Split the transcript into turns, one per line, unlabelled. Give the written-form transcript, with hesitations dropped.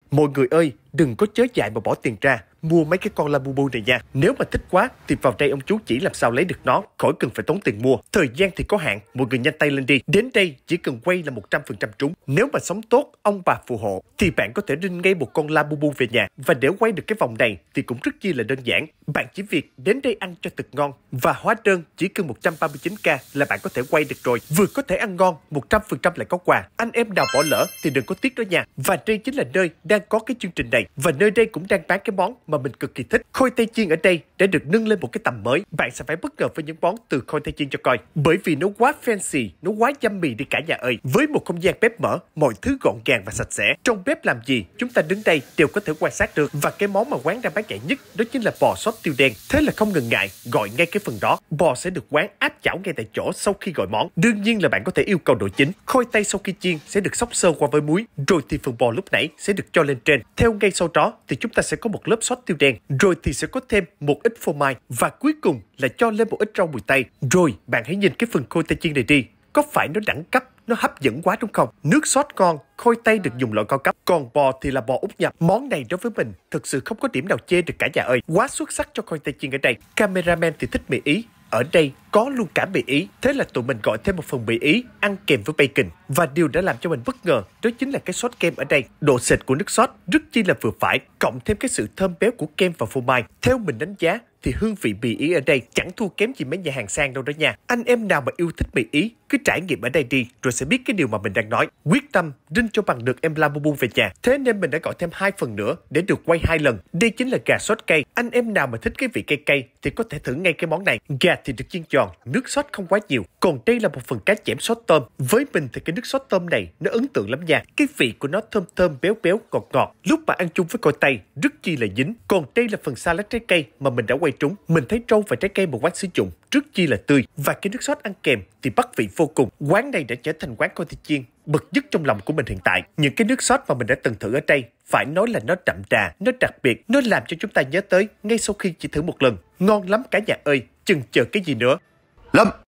Mọi người ơi, đừng có chớ dại mà bỏ tiền ra mua mấy cái con Labubu này nha. Nếu mà thích quá thì vào đây ông chú chỉ làm sao lấy được nó, khỏi cần phải tốn tiền mua. Thời gian thì có hạn, mọi người nhanh tay lên đi. Đến đây chỉ cần quay là 100% trúng. Nếu mà sống tốt, ông bà phù hộ thì bạn có thể rinh ngay một con Labubu về nhà. Và để quay được cái vòng này thì cũng rất chi là đơn giản. Bạn chỉ việc đến đây ăn cho thật ngon và hóa đơn chỉ cần 139k là bạn có thể quay được rồi. Vừa có thể ăn ngon, 100% lại có quà. Anh em nào bỏ lỡ thì đừng có tiếc đó nha. Và đây chính là nơi đang có cái chương trình này, và nơi đây cũng đang bán cái món mà mình cực kỳ thích. Khôi tây chiên ở đây đã được nâng lên một cái tầm mới. Bạn sẽ phải bất ngờ với những món từ khôi tây chiên cho coi, bởi vì nó quá fancy, nó quá yummy đi cả nhà ơi. Với một không gian bếp mở, mọi thứ gọn gàng và sạch sẽ. Trong bếp làm gì, chúng ta đứng đây đều có thể quan sát được. Và cái món mà quán đang bán chạy nhất đó chính là bò sốt tiêu đen. Thế là không ngần ngại gọi ngay cái phần đó. Bò sẽ được quán áp chảo ngay tại chỗ sau khi gọi món. Đương nhiên là bạn có thể yêu cầu độ chín. Khôi tây sau khi chiên sẽ được xóc sơ qua với muối, rồi thì phần bò lúc nãy sẽ được cho lên trên. Theo ngay sau đó thì chúng ta sẽ có một lớp sốt tiêu đen, rồi thì sẽ có thêm một ít phô mai, và cuối cùng là cho lên một ít rau mùi tây. Rồi bạn hãy nhìn cái phần khôi tây chiên này đi, có phải nó đẳng cấp, nó hấp dẫn quá đúng không? Nước sốt ngon, khôi tây được dùng loại cao cấp, còn bò thì là bò Úc nhập. Món này đối với mình thực sự không có điểm nào chê được cả nhà ơi. Quá xuất sắc cho khôi tây chiên ở đây. Cameraman thì thích mì Ý, ở đây có luôn cả mì Ý. Thế là tụi mình gọi thêm một phần mì Ý ăn kèm với bacon. Và điều đã làm cho mình bất ngờ đó chính là cái sốt kem ở đây. Độ sệt của nước sốt rất chi là vừa phải, cộng thêm cái sự thơm béo của kem và phô mai. Theo mình đánh giá thì hương vị mì Ý ở đây chẳng thua kém gì mấy nhà hàng sang đâu đó nha. Anh em nào mà yêu thích mì Ý cứ trải nghiệm ở đây đi, rồi sẽ biết cái điều mà mình đang nói. Quyết tâm rinh cho bằng được em Labubu về nhà. Thế nên mình đã gọi thêm 2 phần nữa để được quay 2 lần. Đây chính là gà sốt cay. Anh em nào mà thích cái vị cay cay thì có thể thử ngay cái món này. Gà thì được chiên giòn, nước sốt không quá nhiều. Còn đây là một phần cá chẽm sốt tôm. Với mình thì cái nước sốt tôm này nó ấn tượng lắm nha. Cái vị của nó thơm thơm, béo béo, ngọt ngọt. Lúc mà ăn chung với khoai tây rất chi là dính. Còn đây là phần salad trái cây mà mình đã quay trúng. Mình thấy rau và trái cây mà quán sử dụng rất chi là tươi, và cái nước sốt ăn kèm thì bắt vị vô cùng. Quán này đã trở thành quán khôi tây chiên bậc nhất trong lòng của mình hiện tại. Những cái nước sốt mà mình đã từng thử ở đây phải nói là nó đậm đà, nó đặc biệt, nó làm cho chúng ta nhớ tới ngay sau khi chỉ thử một lần. Ngon lắm cả nhà ơi, chừng chờ cái gì nữa.
Lâm